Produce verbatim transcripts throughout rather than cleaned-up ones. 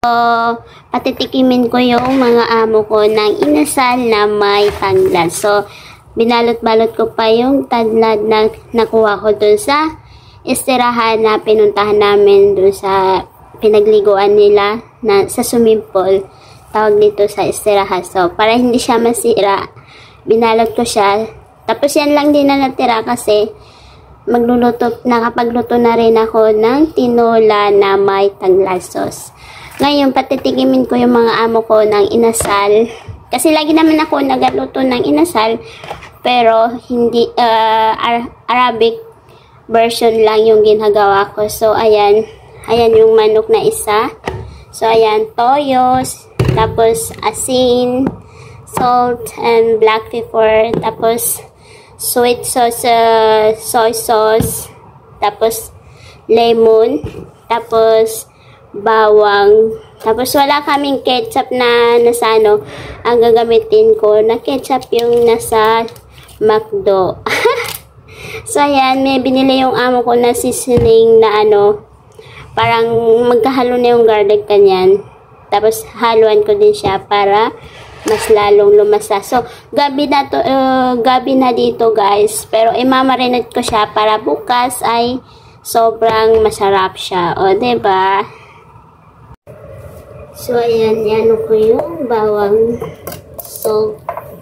patitikimin ko yung mga amo ko ng inasal na may tanglad. So, binalot-balot ko pa yung tanglad na nakuha ko dun sa istirahan na pinuntahan namin dun sa pinagliguan nila na sa swimming pool. Tawag dito sa istirahan. So, para hindi siya masira, binalot ko siya. Tapos yan lang din na natira kasi magluluto, nakapagluto na rin ako ng tinola na may tanglad sauce. Ngayon, patitikimin ko yung mga amo ko ng inasal. Kasi lagi naman ako nagluto ng inasal. Pero, hindi, uh, Arabic version lang yung ginagawa ko. So, ayan. Ayan yung manok na isa. So, ayan. Toyos. Tapos, asin. Salt and black pepper. Tapos, sweet sauce, uh, soy sauce. Tapos, lemon. Tapos, bawang. Tapos, wala kaming ketchup na nasa ano. Ang gagamitin ko na ketchup yung nasa McDo. So, ayan. May binili yung amo ko na seasoning na ano. Parang magkahalo na yung garlic kanyan. Tapos, haluan ko din siya para mas lalong lumasa. So, gabi na, to, uh, gabi na dito, guys. Pero, imamarinate ko siya para bukas ay sobrang masarap siya. O, diba? So, ayan, yan ko yung bawang salt.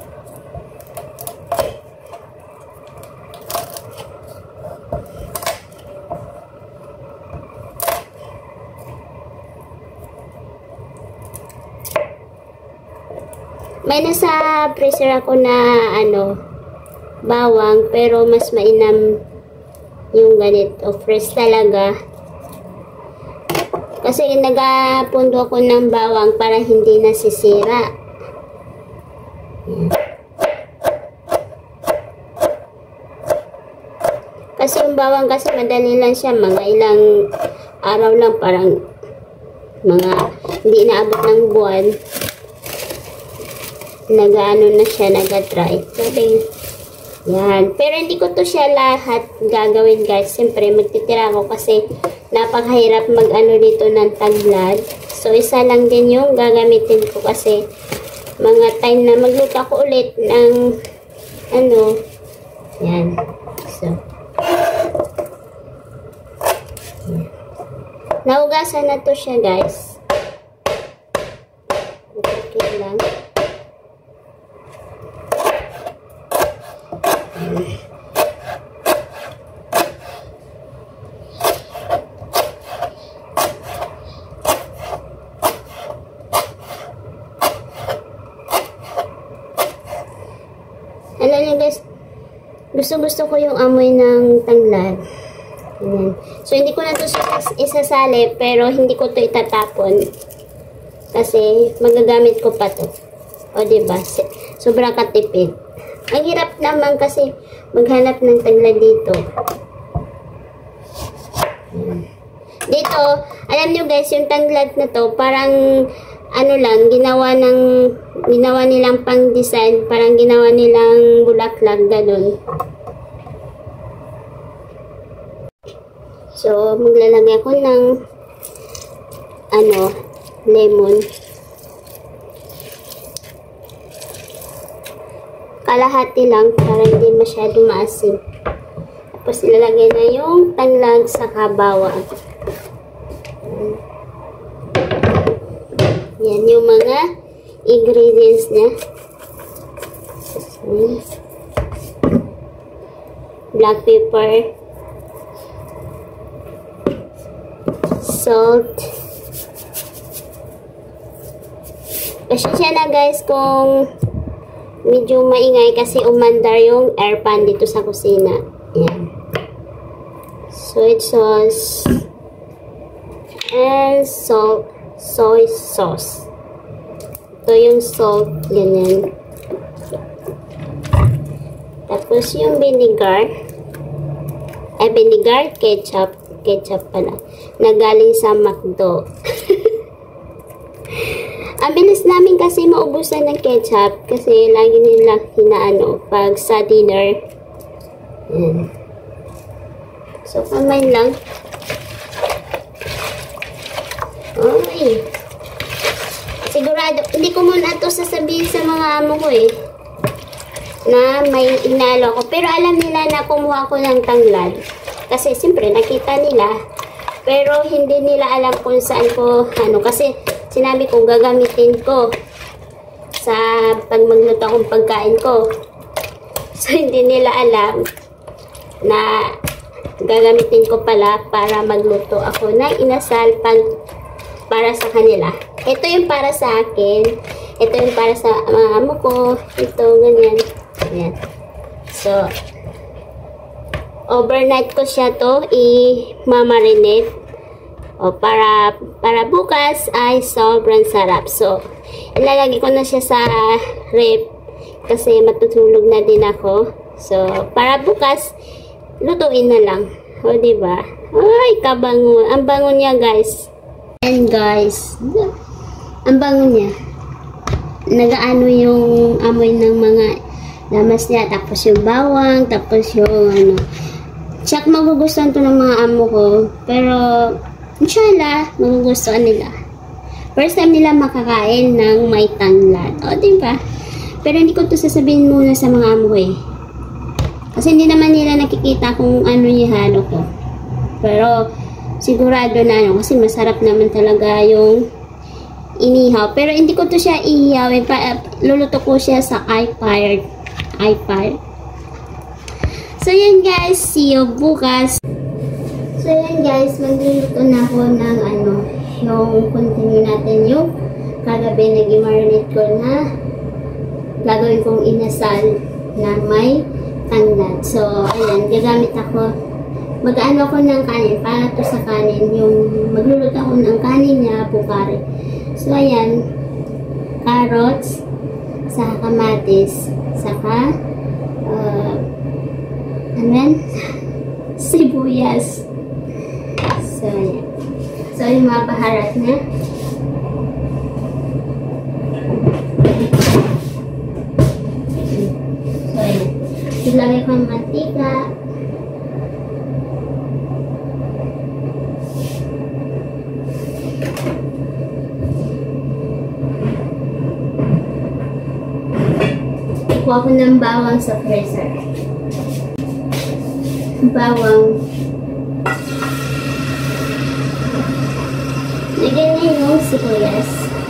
May nasa freezer ako na, ano, bawang, pero mas mainam yung ganito. Fresh talaga. Kasi nagapundo ako ng bawang para hindi nasisira. Kasi yung bawang kasi madali lang siya. Mga ilang araw lang, parang mga hindi naabot ng buwan. Nag-ano na siya, nag-dry. Sabi, yan. Pero hindi ko to siya lahat gagawin, guys. Siyempre, magtitira ako kasi napakahirap mag-ano dito ng tanglad. So, isa lang din yung gagamitin ko kasi mga time na magluto ako ulit ng ano, yan. So, yan. Naugasan na to siya, guys. Okay lang. Alam niyo, guys, gusto-gusto ko yung amoy ng tanglad. Ayan. So, hindi ko na ito isasali, pero hindi ko ito itatapon. Kasi, magagamit ko pa to. O, diba? Sobrang katipid. Ang hirap naman kasi maghanap ng tanglad dito. Ayan. Dito, alam niyo, guys, yung tanglad na to, parang ano lang, ginawa ng, ginawa nilang pang-design, parang ginawa nilang bulaklak, ganun. So, maglalagay ako ng, ano, lemon. Kalahati lang, para hindi masyado maasim. Tapos, ilalagay na yung tanglad sa bawang. Yan yung mga ingredients niya. Black pepper, salt. Pasensya na, guys, kung medyo maingay kasi umandar yung airpan dito sa kusina. Yan. Soy sauce and salt. Soy sauce. Ito yung salt, ganyan. Tapos yung vinegar. Ay, vinegar, ketchup. Ketchup pala. Nagaling sa McDo. Ang bilis namin kasi maubusan ng ketchup kasi lagi nila hinaano pag sa dinner. Yan. So, kamay lang. Ay. sigurado, hindi ko muna ito sasabihin sa mga amo ko eh, na may inalo ako. Pero alam nila na kumuha ko ng tanglad. Kasi siyempre nakita nila. Pero hindi nila alam kung saan ko, ano, kasi sinabi ko gagamitin ko sa pag magluto akong pagkain ko. So hindi nila alam na gagamitin ko pala para magluto ako ng inasal pag para sa kanila. Ito yung para sa akin. Ito yung para sa mga amo ko. Ito, ganyan. Ayan. So, overnight ko siya to i-mamarinate. O, para, para bukas ay sobrang sarap. So, ilalagay ko na siya sa rep kasi matutulog na din ako. So, para bukas, lutuin na lang. O, diba? Ay, kabango. Ang bango niya, guys. And guys, ang bango niya. Nagaano yung amoy ng mga lamas niya. Tapos yung bawang. Tapos yung ano. Tsak magugustuhan to ng mga amo ko. Pero, inshallah, magugustuhan nila. First time nila makakain ng may tanglad. O, diba? Pero hindi ko to sasabihin muna sa mga amo ko eh. Kasi hindi naman nila nakikita kung ano ihalo ko. Pero, sigurado na ano. Kasi masarap naman talaga yung inihaw. Pero hindi ko to siya ihawin. Luluto ko siya sa i-fire. i-fire. So, yan guys. See you bukas. So, yan guys. Magluluto na ako ng ano. Yung continue natin yung kagabi na gimarinate ko na gagawin kong inasal na may tanglad. So, ayan. Gagamit ako. Mag-ano ako ng kanin. Para to sa kanin. Yung magluluto ako ng kanin niya. Bukari. So, ayan. Carrots. Saka kamatis. Saka uh, ano yan? Sibuyas. So, ayan. So, yung mga baharat na. So, ayan. Ilagay ko ang mantika. Kuha ko ng bawang sa freezer. Bawang. Lagyan na yung sibuyas.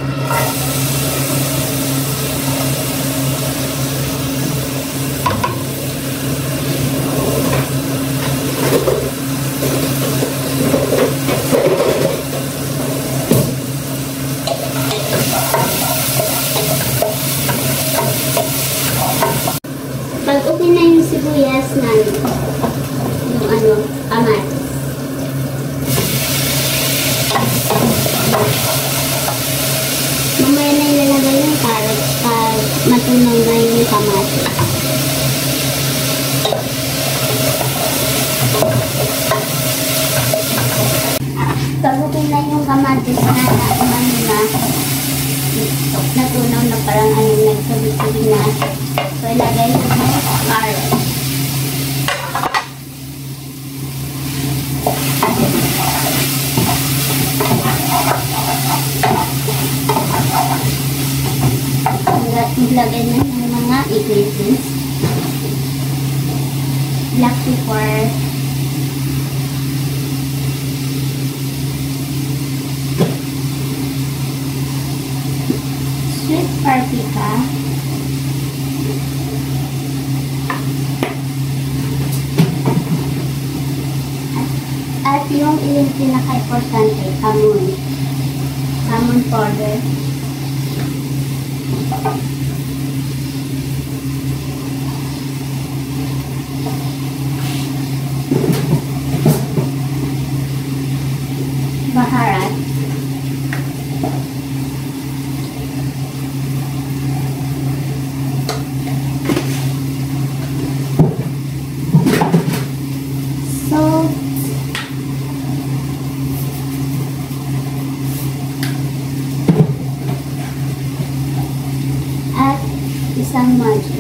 Pag okay na yung sibuyas na yung ano, kamatis. Mamaya na ilalagay yung carrots pag matunaw na yung kamatis. Pag okay na yung kamatis na ano na natunaw na parang ano nagtubig-tubig na. So, ilagay ko yung carrots. Ilagay na yung mga ingredients. Black pepper. Sweet paprika. At yung yung pinaka-importante, kamon. Kamon powder. Baharat. Salt. At isang magic.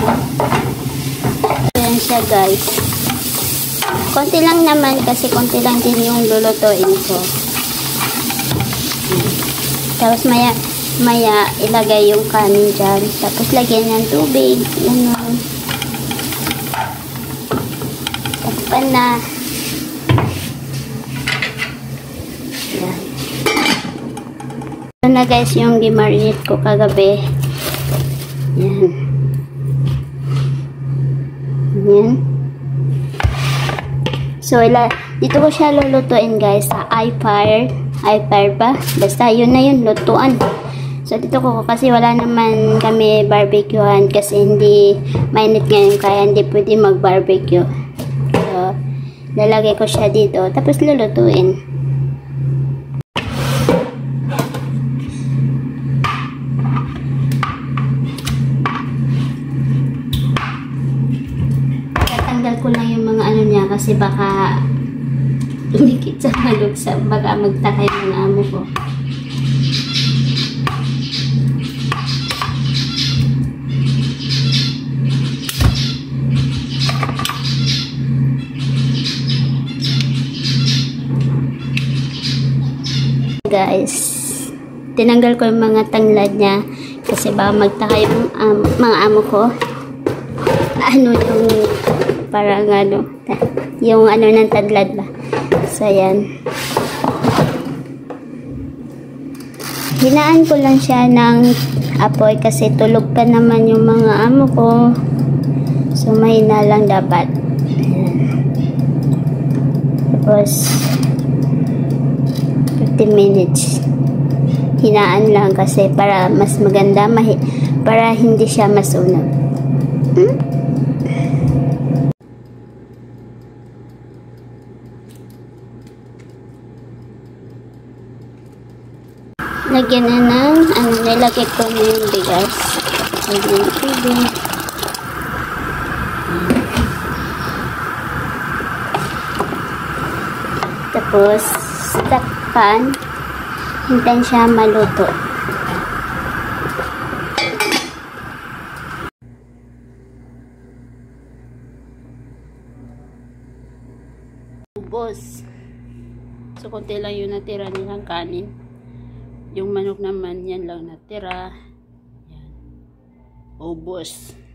Ayan siya guys. Konti lang naman kasi konti lang din yung lulutuin ko. Tapos maya, maya ilagay yung kanin dyan. Tapos lagyan ng tubig. Ganun. Takpan na. Yan. Ito na guys yung gimarinate ko kagabi. Yan. Yan. So, ila, dito ko siya lulutuin guys sa i-fire. i-fire ba? Basta yun na yun, lutuan. So, dito ko kasi wala naman kami barbecuehan kasi hindi mainit ngayon kaya hindi pwede mag-barbecue. So, lalagay ko siya dito tapos lulutuin. Tatanggal ko lang yung mga ano niya kasi baka dumikit sa maluksa. Baka magtaka yung mga amo ko. Guys, tinanggal ko yung mga tanglad niya kasi baka magtaka yung um, mga amo ko. Ano yung parang ano yung ano ng tanglad ba. So yan, hinaan ko lang siya ng apoy kasi tulog pa naman yung mga amo ko. So mahina lang dapat. Ayan. Tapos fifteen minutes hinaan lang kasi para mas maganda, mahi para hindi siya masunog. Hmm? Lagyan na ng ano, nilagay ko na yung bigas. Lagyan ng tubig. Tapos takpan, hintayin siya maluto. Ubos. So, konti lang yung natira nilang kanin. Yung manok naman, yan lang natira. Yan. Ubos.